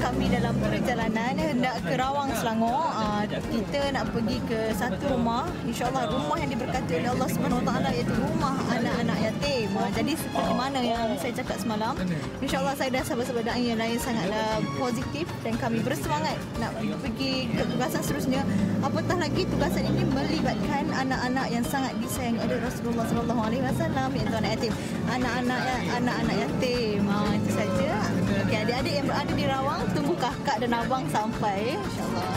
kami dalam perjalanan hendak ke Rawang, Selangor. Kita nak pergi ke satu rumah, insya-Allah rumah yang diberkati oleh Allah Subhanahu Wa Taala, iaitu rumah anak-anak yatim. Jadi seperti mana yang saya cakap semalam, insya-Allah saya dan sahabat-sahabat dai yang lain sangatlah positif dan kami bersemangat nak pergi ke tugasan seterusnya. Apatah lagi tugasan ini melibatkan anak-anak yang sangat disayang oleh Rasulullah sallallahu alaihi wasallam, iaitu anak yatim. Anak-anak yatim. Itu saja. Okey, adik-adik yang berada di Rawang, tunggu kakak dan abang sampai, insya-Allah.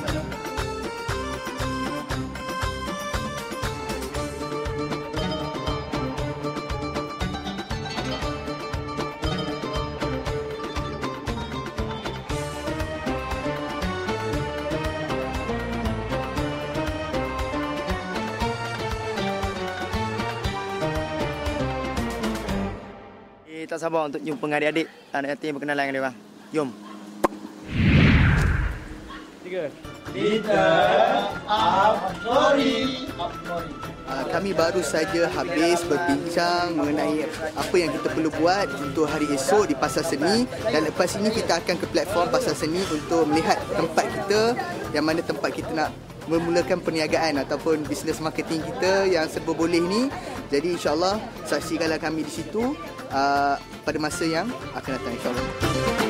Tak sabar untuk jumpa dengan adik-adik anak yatim, berkenalan dengan dia orang. Jom. 3. Kami baru saja habis berbincang mengenai apa yang kita perlu buat untuk hari esok di Pasar Seni, dan lepas ini kita akan ke platform Pasar Seni untuk melihat tempat kita, yang mana tempat kita nak memulakan perniagaan ataupun bisnes marketing kita yang serba boleh ni. Jadi insya-Allah saksikanlah kami di situ pada masa yang akan datang, insya-Allah.